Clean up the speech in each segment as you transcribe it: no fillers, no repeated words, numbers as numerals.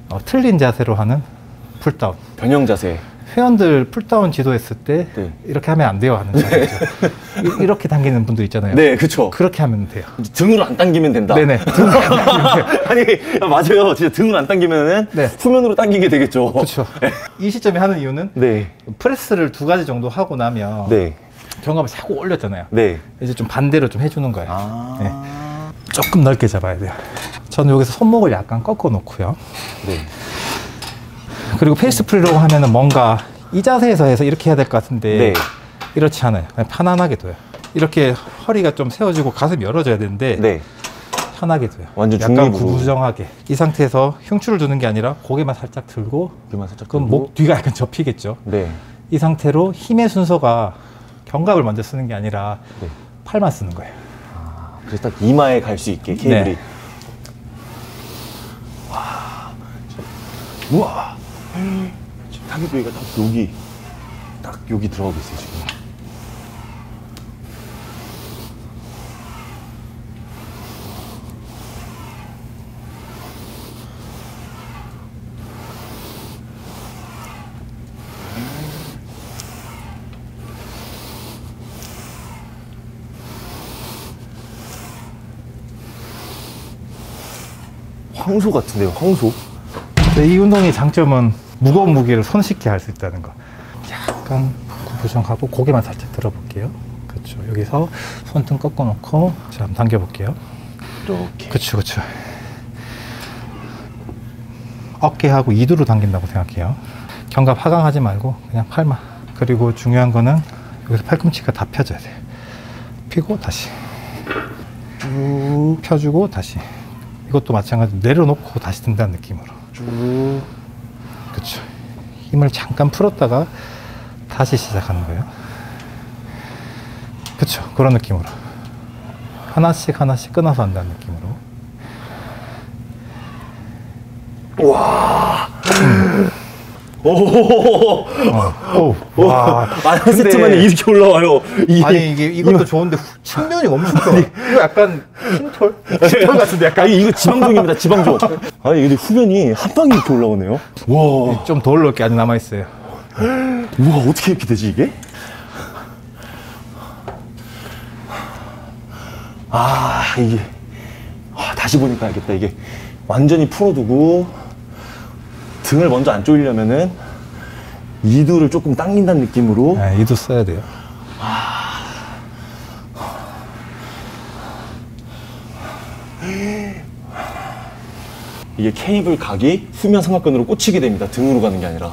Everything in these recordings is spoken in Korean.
틀린 자세로 하는 풀다운. 변형 자세. 회원들 풀다운 지도했을 때 네. 이렇게 하면 안 돼요 하는 자세죠. 이렇게 당기는 분도 있잖아요. 네, 그렇죠. 그렇게 하면 돼요. 등으로 안 당기면 된다. 네네. 등으로 안 당기면 돼요. 아니, 맞아요. 진짜 등으로 안 당기면은 네. 후면으로 당기게 되겠죠. 그렇죠. 이 시점에 하는 이유는 네. 프레스를 2가지 정도 하고 나면 네. 견갑을 사고 올렸잖아요. 네. 이제 좀 반대로 좀 해주는 거예요. 아. 네. 조금 넓게 잡아야 돼요. 저는 여기서 손목을 약간 꺾어 놓고요. 네. 그리고 페이스 프리라고 하면은 뭔가 이 자세에서 해서 이렇게 해야 될 것 같은데 네. 이렇지 않아요. 그냥 편안하게 둬요. 이렇게 허리가 좀 세워지고 가슴이 열어져야 되는데 네. 편하게 둬요. 완전 약간 중립으로. 구부정하게. 이 상태에서 흉추를 두는 게 아니라 고개만 살짝 들고 여기만 살짝 그럼 들고. 목 뒤가 약간 접히겠죠. 네. 이 상태로 힘의 순서가 견갑을 먼저 쓰는 게 아니라 네. 팔만 쓰는 거예요. 아, 그래서 딱 이마에 갈 수 있게 케이블이. 네. 와. 우와. 지금 타겟 부위가 딱 여기 들어가고 있어요, 지금. 황소 같은데요, 황소? 이 운동의 장점은 무거운 무게를 손쉽게 할 수 있다는 거. 약간 구부정하고 고개만 살짝 들어볼게요. 그렇죠. 여기서 손등 꺾어 놓고 자, 한번 당겨 볼게요. 이렇게. 그렇죠, 그렇죠. 어깨하고 이두로 당긴다고 생각해요. 견갑 하강하지 말고 그냥 팔만. 그리고 중요한 거는 여기서 팔꿈치가 다 펴져야 돼요. 펴고 다시 쭉 펴주고 다시. 이것도 마찬가지로 내려놓고 다시 든다는 느낌으로 쭉. 그렇죠. 힘을 잠깐 풀었다가 다시 시작하는 거예요. 그렇죠. 그런 느낌으로 하나씩 하나씩 끊어서 한다는 느낌으로. 와. 오. 와. 한 세트 만에 이렇게 올라와요. 아니 이것도 좋은데 측면이 엄청 좋아. 이거 약간 흰털? 흰털 같은데 약간. 아니, 이거 지방종입니다, 지방종. 아니, 근데 후면이 한 방에 이렇게 올라오네요. 와. 좀 더 올라올 게 아직 남아 있어요. 우와, 어떻게 이렇게 되지, 이게? 이게. 다시 보니까 알겠다. 이게 완전히 풀어두고 등을 먼저 안 조이려면은 이두를 조금 당긴다는 느낌으로. 네, 이도 써야 돼요. 이게 케이블 각이 후면 삼각근으로 꽂히게 됩니다. 등으로 가는 게 아니라.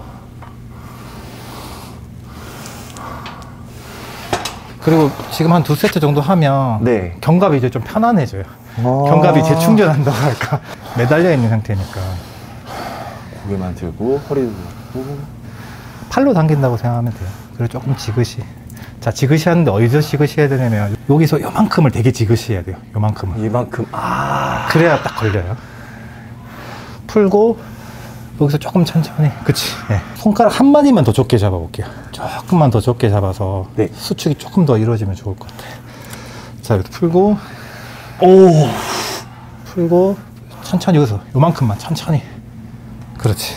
그리고 지금 한 2세트 정도 하면 네. 견갑이 이제 좀 편안해져요. 견갑이 재충전한다고 할까. 매달려 있는 상태니까. 고개만 들고 허리도 들고. 팔로 당긴다고 생각하면 돼요. 그리고 조금 지그시. 자, 지그시 하는데 어디서 지그시 해야 되냐면 여기서 요만큼을 되게 지그시 해야 돼요. 요만큼을. 이만큼. 그래야 딱 걸려요. 풀고 여기서 조금 천천히. 그치. 네. 손가락 한 마디만 더 좁게 잡아볼게요. 조금만 더 좁게 잡아서 네. 수축이 조금 더 이루어지면 좋을 것 같아요. 자, 이렇게 풀고 오. 풀고 천천히 여기서 요만큼만 천천히. 그렇지.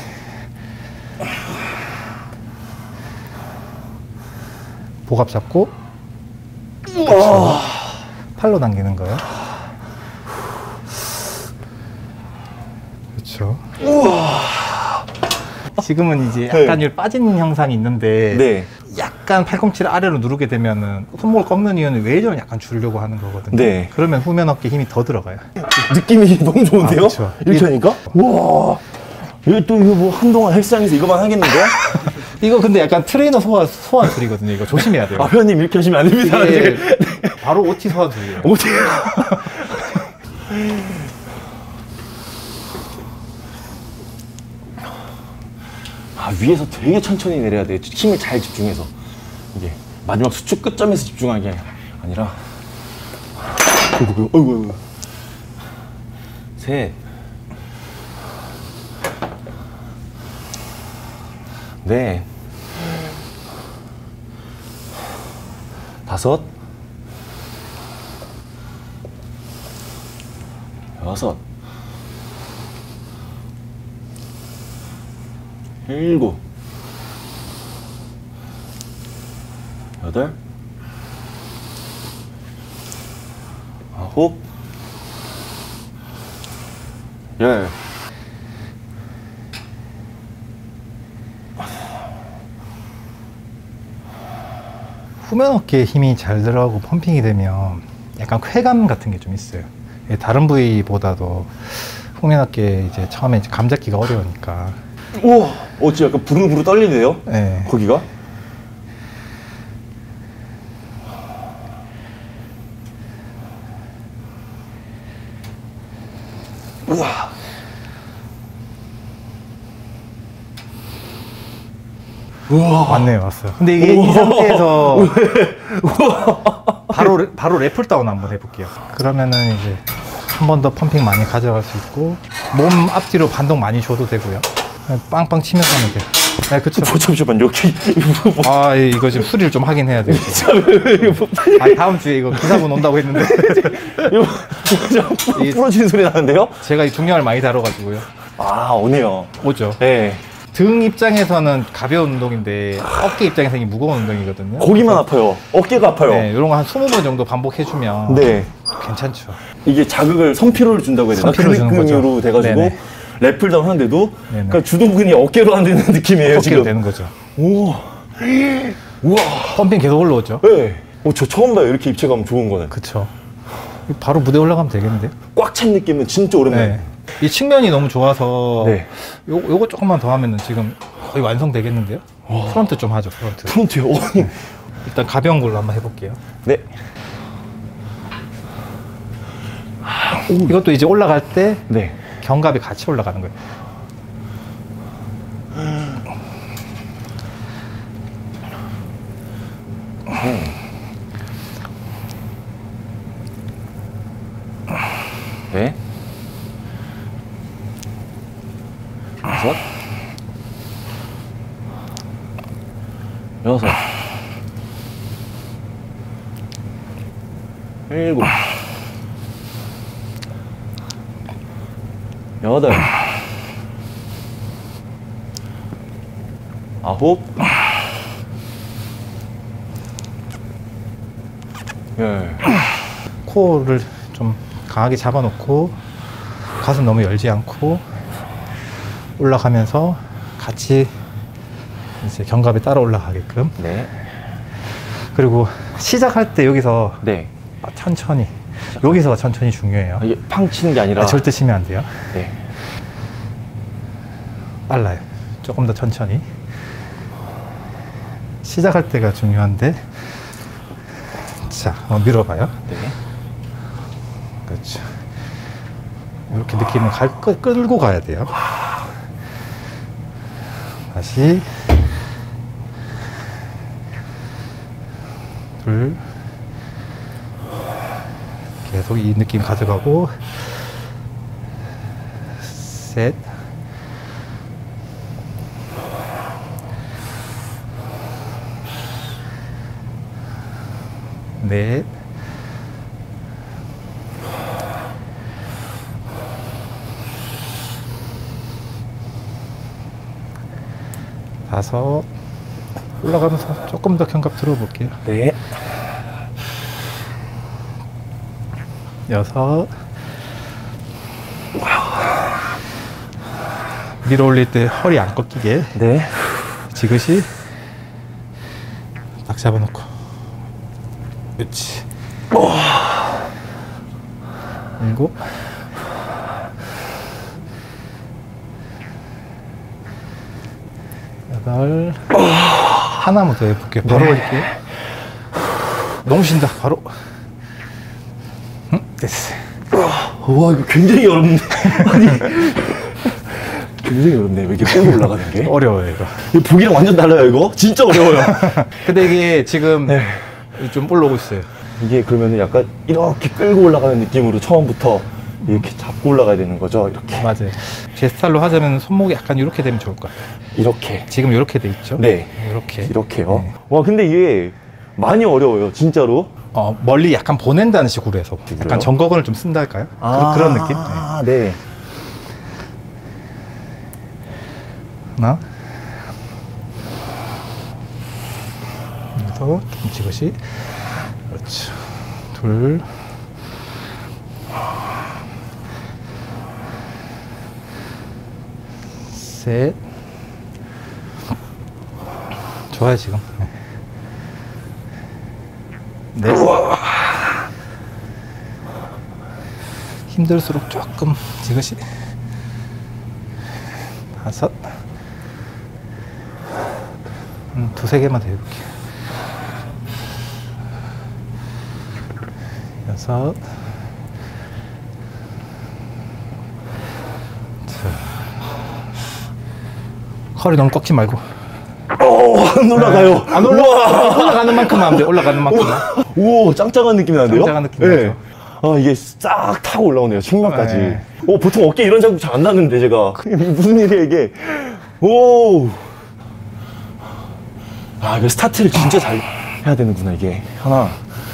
복압 잡고 그렇죠. 팔로 당기는 거예요. 그렇죠. 지금은 이제 약간 네. 빠진 형상이 있는데 네. 약간 팔꿈치를 아래로 누르게 되면은 손목을 꺾는 이유는 웨이트를 약간 주려고 하는 거거든요. 네. 그러면 후면 어깨 힘이 더 들어가요. 느낌이 너무 좋은데요? 그쵸. 이렇게 하니까? 와. 이거 또 이거 뭐 한동안 헬스장에서 이거만 하겠는데? 이거 근데 약간 트레이너 소환술이거든요. 이거 조심해야 돼요. 회원님 이렇게 하시면 안 됩니다. 이게 바로 OT 소환술이에요. 어떻게? 위에서 되게 천천히 내려야 돼요. 힘을 잘 집중해서. 이게 마지막 수축 끝점에서 집중하는 게 아니라. 어이구. 셋. 넷. 다섯. 여섯. 7, 8, 9, 10. 후면 어깨에 힘이 잘 들어가고 펌핑이 되면 약간 쾌감 같은 게 좀 있어요. 다른 부위보다도 후면 어깨 이제 처음에 이제 감 잡기가 어려우니까. 우와! 진짜 약간 부르부르 떨리네요? 네. 거기가? 우와! 우와! 맞네요, 왔어요. 근데 이게 이 상태에서 바로 랩풀 다운 한번 해볼게요. 그러면은 이제 한 번 더 펌핑 많이 가져갈 수 있고, 몸 앞뒤로 반동 많이 줘도 되고요. 빵빵 치면서 하면 돼요. 네, 그쵸. 잠시만, 여기. 아, 이거 지금 수리를 좀 하긴 해야 돼요. 다음 주에 이거 기사분 온다고 했는데. 이거 부러지는 소리 나는데요? 제가 이 중량을 많이 다뤄가지고요. 아, 오네요. 오죠. 네. 등 입장에서는 가벼운 운동인데 어깨 입장에서 이게 무거운 운동이거든요. 거기만 아파요. 어깨가 아파요. 네, 이런 거 한 20번 정도 반복해주면 네. 괜찮죠. 이게 자극을, 성피로를 준다고 해야 되나? 성피로를 주는 거죠. 근육으로 돼가지고 네네. 랩풀다운 하는데도 네네. 그러니까 주동근이 어깨로 하는 느낌이에요, 어깨로 지금. 되는 거죠. 오. 우와. 펌핑 계속 올라오죠. 네. 저 처음 봐요, 이렇게 입체감 좋은 거는. 그쵸. 바로 무대 올라가면 되겠는데요? 꽉 찬 느낌은 진짜 오랜만에. 네. 이 측면이 너무 좋아서 네. 요거 조금만 더 하면은 지금 거의 완성되겠는데요? 프론트 좀 하죠, 프론트. 프론트요? 일단 가벼운 걸로 한번 해볼게요. 네. 이것도 이제 올라갈 때 네. 견갑이 같이 올라가는 거예요. 네. 5, 6, 7, 8, 9, 10. 코를 좀 강하게 잡아놓고 가슴 너무 열지 않고 올라가면서 같이 이제 견갑에 따라 올라가게끔. 네. 그리고 시작할 때 여기서 네. 천천히, 여기서 천천히 중요해요. 이게 팡 치는 게 아니라. 절대 치면 안 돼요. 네. 빨라요. 조금 더 천천히. 시작할 때가 중요한데. 자, 밀어봐요. 네. 그렇죠. 이렇게 느낌을 끌고 가야 돼요. 다시. 둘. 계속 이 느낌 가져가고. 셋. 넷. 다섯. 올라가면서 조금 더 견갑 들어볼게요. 네. 여섯. 밀어 올릴 때 허리 안 꺾이게 네. 지그시 딱 잡아놓고. 그렇지. 일곱. 여덟. 하나만 더 해볼게요. 바로 올릴게요. 너무 쉰다. 바로. 됐어. 와, 이거 굉장히 어렵네. 아니. 굉장히 어렵네. 왜 이렇게 끌고 올라가는 게? 어려워요, 이거. 이거 보기랑 완전 달라요, 이거? 진짜 어려워요. 근데 이게 지금 네. 좀 올라오고 있어요. 이게 그러면은 약간 이렇게 끌고 올라가는 느낌으로 처음부터 이렇게 잡고 올라가야 되는 거죠? 이렇게. 맞아요. 제 스타일로 하자면 손목이 약간 이렇게 되면 좋을 것 같아요. 이렇게. 지금 이렇게 돼 있죠? 네. 이렇게. 이렇게요. 네. 와, 근데 이게 많이 어려워요, 진짜로. 멀리 약간 보낸다는 식으로 해서 약간 정거근을 좀 쓴다 할까요? 그런 느낌? 네. 아, 네. 하나, 더 김치것이. 그렇죠. 둘. 셋. 좋아요 지금. 넷. 힘들수록 조금 지그시. 다섯. 두세 개만 더 해볼게요. 여섯. 허리 너무 꺾지 말고. 안 올라가요. 안 올라가는 만큼만 하면 돼. 올라가는 만큼만. 오, 짱짱한 느낌이 나는데요? 짱짱한 느낌이 네. 나죠. 아, 이게 싹 타고 올라오네요. 측면까지. 네. 오, 보통 어깨 이런 자국 잘 안 나는데, 제가. 무슨 일이야, 이게. 오. 아, 이거 스타트를 진짜 잘 해야 되는구나, 이게. 하나.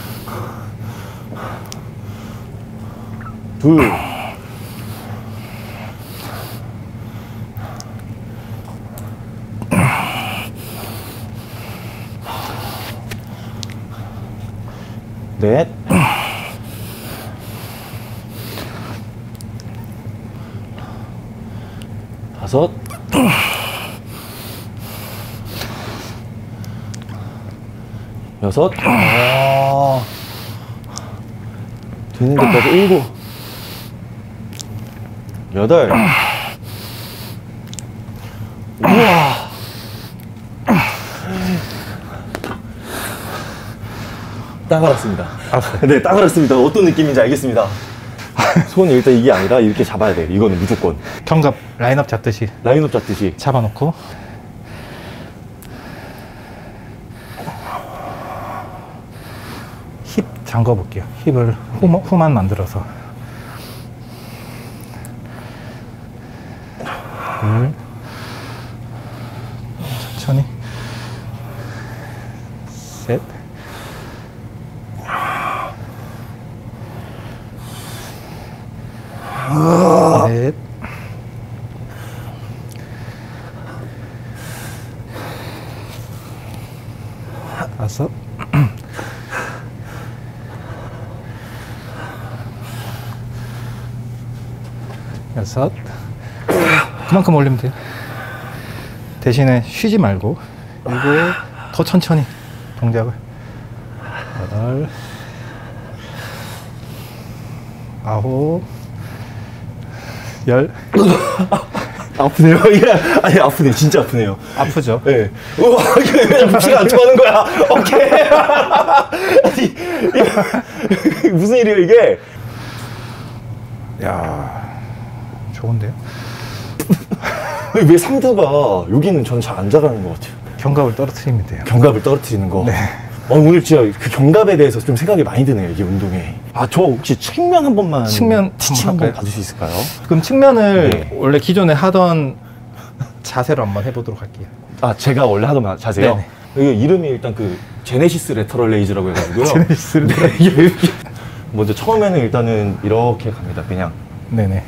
둘. 넷. 다섯. 여섯. 아. 되는 데까지 일곱. 여덟. 우와. 딱 알았습니다. 네, 딱 알았습니다. 어떤 느낌인지 알겠습니다. 손이 일단 이게 아니라 이렇게 잡아야 돼요. 이거는 무조건. 견갑 라인업 잡듯이 라인업 잡듯이. 잡아놓고. 힙 잠궈 볼게요. 힙을 후만 만들어서. 둘. 천천히. 셋. 넷. 다섯. 여섯. 그만큼 올리면 돼요. 대신에 쉬지 말고. 그리고 더 천천히 동작을. 여덟. 아홉. 열. 아프네요. 이게 아니 아프네. 진짜 아프네요. 아프죠? 네. 우와, 이게 피가 안 통하는 거야. 오케이. 아니, 이게 무슨 일이에요 이게? 야, 좋은데요? 왜 삼두가 여기는 저는 잘 안 자라는 것 같아요. 견갑을 떨어뜨리면 돼요. 견갑을 떨어뜨리는 거. 네. 오늘 진짜 그 견갑에 대해서 좀 생각이 많이 드네요. 이게 운동에. 아, 저 혹시 측면 한 번만 측면 티칭 한번 한번 할까요? 봐줄 수 있을까요? 그럼 측면을 네. 원래 기존에 하던 자세로 한번 해보도록 할게요. 아, 제가 원래 하던 자세요? 네네. 여기 이름이 일단 그 제네시스 레터럴 레이즈라고 해가지고요. 제네시스 네, 이게 먼저 처음에는 일단은 이렇게 갑니다. 그냥. 네네.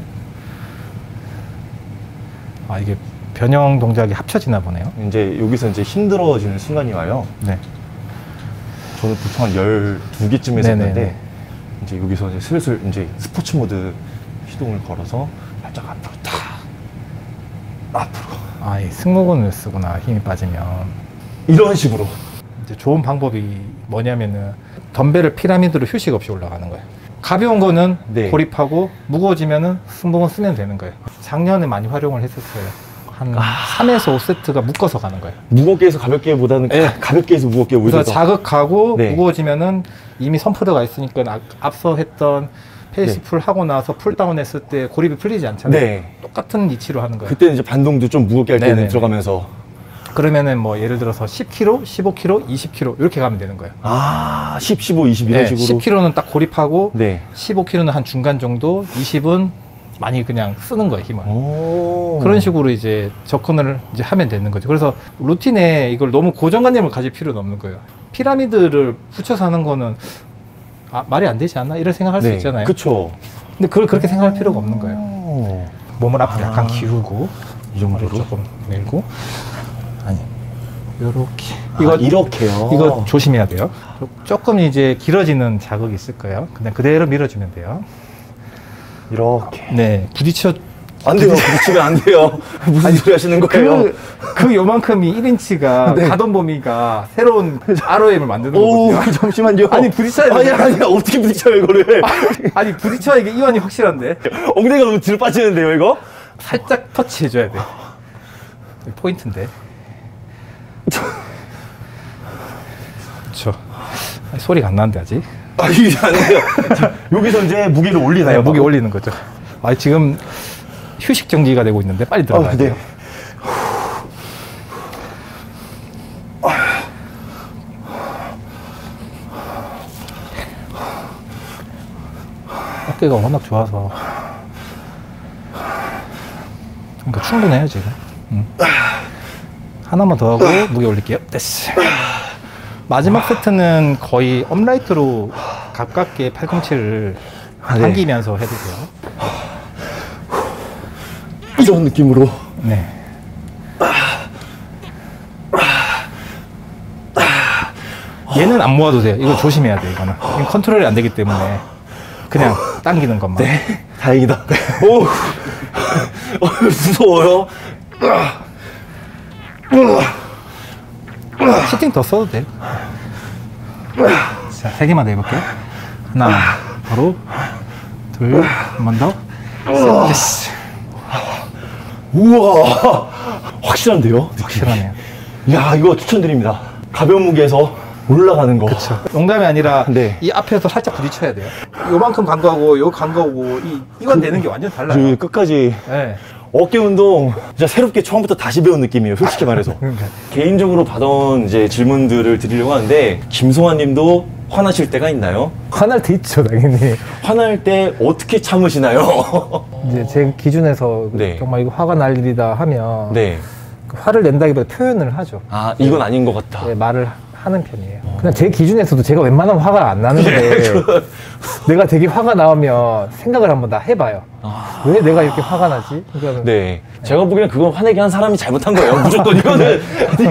아, 이게 변형 동작이 합쳐지나 보네요. 이제 여기서 이제 힘들어지는 순간이 와요. 네. 저는 보통 한 12개쯤 했었는데 네네네. 이제 여기서 이제 슬슬 이제 스포츠 모드 시동을 걸어서 살짝 앞으로 탁 앞으로 아, 이 승모근을 쓰구나. 힘이 빠지면. 이런 식으로. 이제 좋은 방법이 뭐냐면은 덤벨을 피라미드로 휴식 없이 올라가는 거예요. 가벼운 거는 네. 고립하고 무거워지면은 승모근 쓰면 되는 거예요. 작년에 많이 활용을 했었어요. 한 3에서 5세트가 묶어서 가는 거예요. 무겁게 해서 가볍게 보다는 네. 가볍게 해서 무겁게 그래서 올려서 자극하고 네. 무거워지면은 이미 선푸드가 있으니까 앞서 했던 페이스풀 하고 나서 풀다운 했을 때 고립이 풀리지 않잖아요. 네. 똑같은 위치로 하는 거예요. 그때는 이제 반동도 좀 무겁게 할 때는 네네네. 들어가면서 그러면은 뭐 예를 들어서 10kg, 15kg, 20kg 이렇게 가면 되는 거예요. 아 10, 15, 20 이런 네, 식으로 10kg는 딱 고립하고 네. 15kg는 한 중간 정도, 20은 많이 그냥 쓰는 거예요, 힘을. 오. 그런 식으로 이제 접근을 이제 하면 되는 거죠. 그래서 루틴에 이걸 너무 고정관념을 가질 필요는 없는 거예요. 피라미드를 붙여서 하는 거는 말이 안 되지 않나? 이런 생각할 수 있잖아요. 그쵸. 근데 그걸 그렇게 생각할 필요가 없는 거예요. 몸을 앞으로 아. 약간 기울고 이 정도로? 조금 밀고 아니 요렇게. 이거 이렇게요? 이거 조심해야 돼요. 조금 이제 길어지는 자극이 있을 거예요. 그냥 그대로 밀어주면 돼요. 이렇게. 네, 부딪혀. 안 돼요. 부딪히면 안 돼요. 무슨 소리 하시는 거예요? 그 요만큼이 1인치가 네. 가동 범위가 새로운 ROM을 만드는 오, 거거든요. 잠시만요. 아니, 부딪혀야 아니, 돼요. 아니, 어떻게 부딪혀요, 이거를? 아니, 부딪혀야 이게 이완이 확실한데. 엉덩이가 너무 뒤로 빠지는데요, 이거? 살짝 터치해줘야 돼. 포인트인데. 그렇죠. 소리가 안 나는데 아직. 아, 이게 안 돼요. 자, 여기서 이제 무게를 올리나요? 네, 무게 올리는 거죠. 아, 지금 휴식 정지가 되고 있는데 빨리 들어가야 돼요. 어깨가 워낙 좋아서. 그러니까 충분해요, 지금. 하나만 더 하고 무게 올릴게요. 됐어. 마지막 세트는 거의 업라이트로 가깝게 팔꿈치를 당기면서 해도 돼요. 이런 느낌으로. 네. 얘는 안 모아도 돼요. 이거 조심해야 돼, 이거는. 이건 컨트롤이 안 되기 때문에 그냥 당기는 것만. 네, 다행이다. 오, 무서워요. 시팅 더 써도 돼. 자, 3개만 더 해볼게요. 하나, 바로, 둘, 한 번 더. 됐어. 우와, 확실한데요? 확실하네요. 야, 이거 추천드립니다. 가벼운 무게에서 올라가는 거. 그렇죠. 농담이 아니라 네. 이 앞에서 살짝 부딪혀야 돼요. 요만큼 간 거하고 요 간 거하고 이건 되는 게 완전 달라요. 그 끝까지 네. 어깨 운동 진짜 새롭게 처음부터 다시 배운 느낌이에요, 솔직히 말해서. 그러니까. 개인적으로 받아온 이제 질문들을 드리려고 하는데, 김송환 님도 화나실 때가 있나요? 화날 때 있죠, 당연히. 화날 때 어떻게 참으시나요? 이제 제 기준에서 네. 정말 이거 화가 날 일이다 하면 네. 그 화를 낸다기보다 표현을 하죠. 아, 이건 아닌 것 같다. 네, 말을 하는 편이에요. 그냥 제 기준에서도 제가 웬만하면 화가 안 나는데 내가 되게 화가 나오면 생각을 한번 다 해봐요. 왜 내가 이렇게 화가 나지? 그러니까 네. 제가 보기엔 그건 화내게 한 사람이 잘못한 거예요. 무조건 이거는.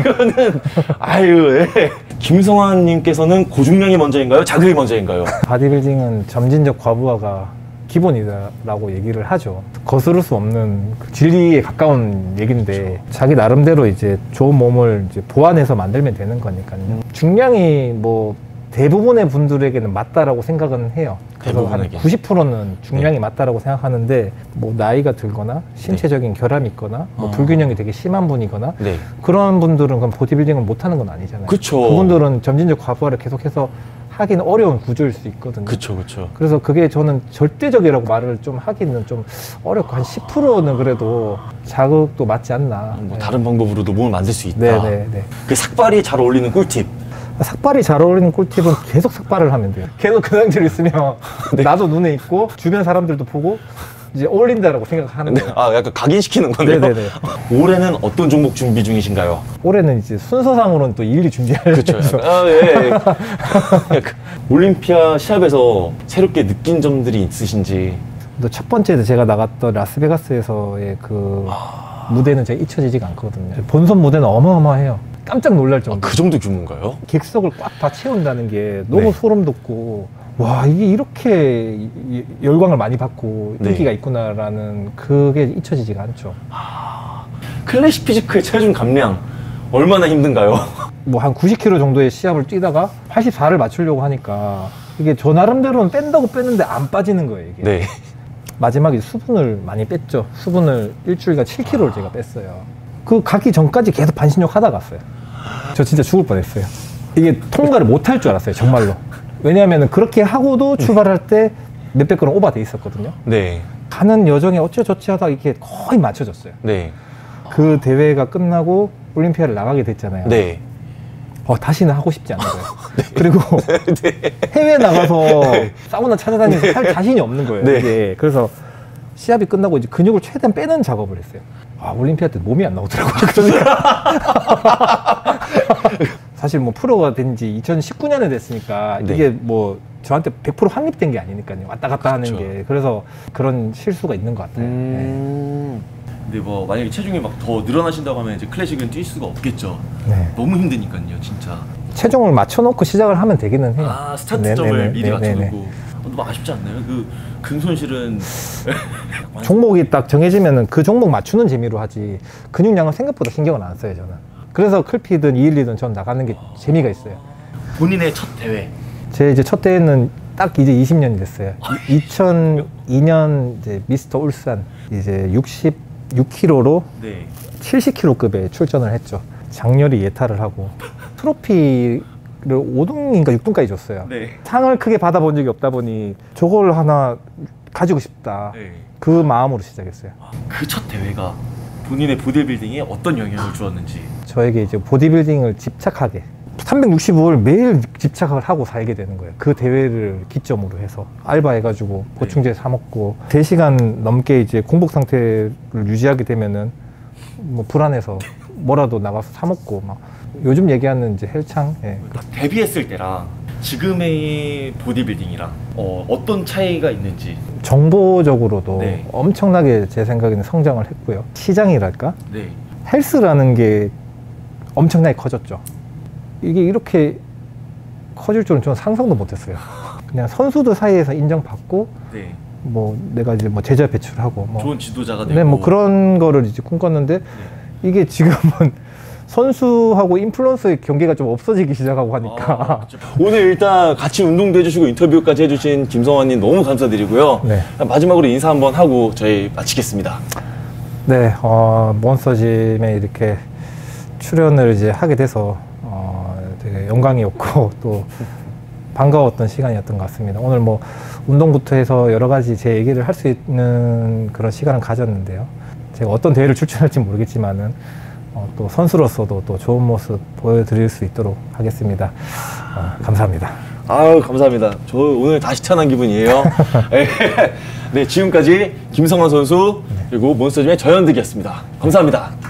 아유, 예. 김성환 님께서는 고중량이 먼저인가요? 자극이 먼저인가요? 바디빌딩은 점진적 과부하가 기본이다라고 얘기를 하죠. 거스를 수 없는 그 진리에 가까운 얘기인데 자기 나름대로 이제 좋은 몸을 이제 보완해서 만들면 되는 거니까요. 중량이 뭐 대부분의 분들에게는 맞다라고 생각은 해요. 그래서 한 대부분에게. 90%는 중량이 맞다라고 생각하는데 뭐 나이가 들거나 신체적인 결함이 있거나 뭐 불균형이 되게 심한 분이거나 네. 그런 분들은 그럼 보디빌딩을 못하는 건 아니잖아요. 그쵸. 그분들은 점진적 과부하를 계속해서 하기는 어려운 구조일 수 있거든요. 그쵸, 그쵸. 그래서 그게 저는 절대적이라고 말을 좀 하기는 좀 어렵고 한 10%는 그래도 자극도 맞지 않나. 뭐 네. 다른 방법으로도 몸을 만들 수 있다. 네네네. 그 삭발이 잘 어울리는 꿀팁. 삭발이 잘 어울리는 꿀팁은 계속 삭발을 하면 돼요. 계속 그 상태로 있으면 나도 눈에 있고 주변 사람들도 보고 이제 어울린다라고 생각하는 네. 거예요. 아, 약간 각인시키는 건데요. 네네네. 올해는 어떤 종목 준비 중이신가요? 올해는 이제 순서상으로는 또 일일이 준비할 그렇죠. 아, 예. 약간 올림피아 시합에서 새롭게 느낀 점들이 있으신지. 첫 번째 제가 나갔던 라스베가스에서의 그 무대는 제가 잊혀지지가 않거든요. 본선 무대는 어마어마해요. 깜짝 놀랄 정도. 그 정도 규모인가요? 객석을 꽉 다 채운다는 게 너무 네. 소름 돋고 와 이게 이렇게 열광을 많이 받고 네. 인기가 있구나라는 그게 잊혀지지가 않죠. 클래식 피지크의 체중 감량 얼마나 힘든가요? 뭐 한 90kg 정도의 시합을 뛰다가 84를 맞추려고 하니까 이게 저 나름대로는 뺀다고 뺐는데 안 빠지는 거예요 이게. 네. 마지막에 수분을 많이 뺐죠. 수분을 일주일간 7kg를 제가 뺐어요. 그 가기 전까지 계속 반신욕 하다 갔어요. 저 진짜 죽을 뻔했어요. 이게 통과를 못 할 줄 알았어요 정말로. 왜냐하면 그렇게 하고도 출발할 때 몇백 그램 오버돼 있었거든요. 네. 가는 여정에 어쩌저쩌 하다가 이게 거의 맞춰졌어요. 네. 그 대회가 끝나고 올림피아를 나가게 됐잖아요. 네. 다시는 하고 싶지 않은 거예요. 그리고 해외 나가서 사우나 찾아다니면서 할 자신이 없는 거예요. 네. 이게. 그래서 시합이 끝나고 이제 근육을 최대한 빼는 작업을 했어요. 올림피아 때 몸이 안 나오더라고요. 사실 뭐 프로가 된 지 2019년에 됐으니까 네. 이게 뭐 저한테 100% 확립된 게 아니니까요. 왔다 갔다 하는 그렇죠. 게. 그래서 그런 실수가 있는 것 같아요. 네. 근데 뭐 만약에 체중이 막 더 늘어나신다고 하면 이제 클래식은 뛸 수가 없겠죠. 네. 너무 힘드니까요, 진짜. 체중을 맞춰놓고 시작을 하면 되기는 해요. 아, 스타트점을 네네네. 미리 네네네. 맞춰놓고. 너무 아쉽지 않나요? 그 근손실은 종목이 딱 정해지면은 그 종목 맞추는 재미로 하지 근육량은 생각보다 신경을 안 써요 저는. 그래서 클피든 212든 전 나가는 게 재미가 있어요. 본인의 첫 대회. 제 이제 첫 대회는 딱 이제 20년이 됐어요. 2002년 이제 미스터 울산 이제 66kg로 네. 70kg급에 출전을 했죠. 장렬히 예탈을 하고 트로피를 5등인가 6등까지 줬어요. 네. 상을 크게 받아본 적이 없다 보니 저걸 하나 가지고 싶다. 네. 그 마음으로 시작했어요. 그 첫 대회가 본인의 보디빌딩에 어떤 영향을 주었는지. 저에게 이제 보디빌딩을 집착하게 365일 매일 집착을 하고 살게 되는 거예요. 그 대회를 기점으로 해서 알바해가지고 보충제 사 먹고 3시간 넘게 이제 공복 상태를 유지하게 되면은 뭐 불안해서 뭐라도 나가서 사 먹고 막 요즘 얘기하는 이제 헬창. 예. 데뷔했을 때랑 지금의 보디빌딩이랑 어떤 차이가 있는지. 정보적으로도 네. 엄청나게 제 생각에는 성장을 했고요. 시장이랄까? 네. 헬스라는 게 엄청나게 커졌죠. 이게 이렇게 커질 줄은 저는 상상도 못했어요. 그냥 선수들 사이에서 인정받고, 네. 뭐 내가 이제 뭐 제자 배출하고, 뭐 좋은 지도자가 되고. 네, 뭐 그런 거를 이제 꿈꿨는데 이게 지금은 선수하고 인플루언서의 경계가 좀 없어지기 시작하고 하니까. 오늘 일단 같이 운동도 해주시고 인터뷰까지 해주신 김성환님 너무 감사드리고요. 네. 마지막으로 인사 한번 하고 저희 마치겠습니다. 네, 몬스터짐에 이렇게 출연을 이제 하게 돼서 되게 영광이었고 또 반가웠던 시간이었던 것 같습니다. 오늘 뭐 운동부터 해서 여러 가지 제 얘기를 할 수 있는 그런 시간을 가졌는데요. 제가 어떤 대회를 출전할지 모르겠지만은 또 선수로서도 또 좋은 모습 보여드릴 수 있도록 하겠습니다. 감사합니다. 아유, 감사합니다. 저 오늘 다시 태어난 기분이에요. 네, 지금까지 김성환 선수 그리고 몬스터짐의 저현득이었습니다. 감사합니다.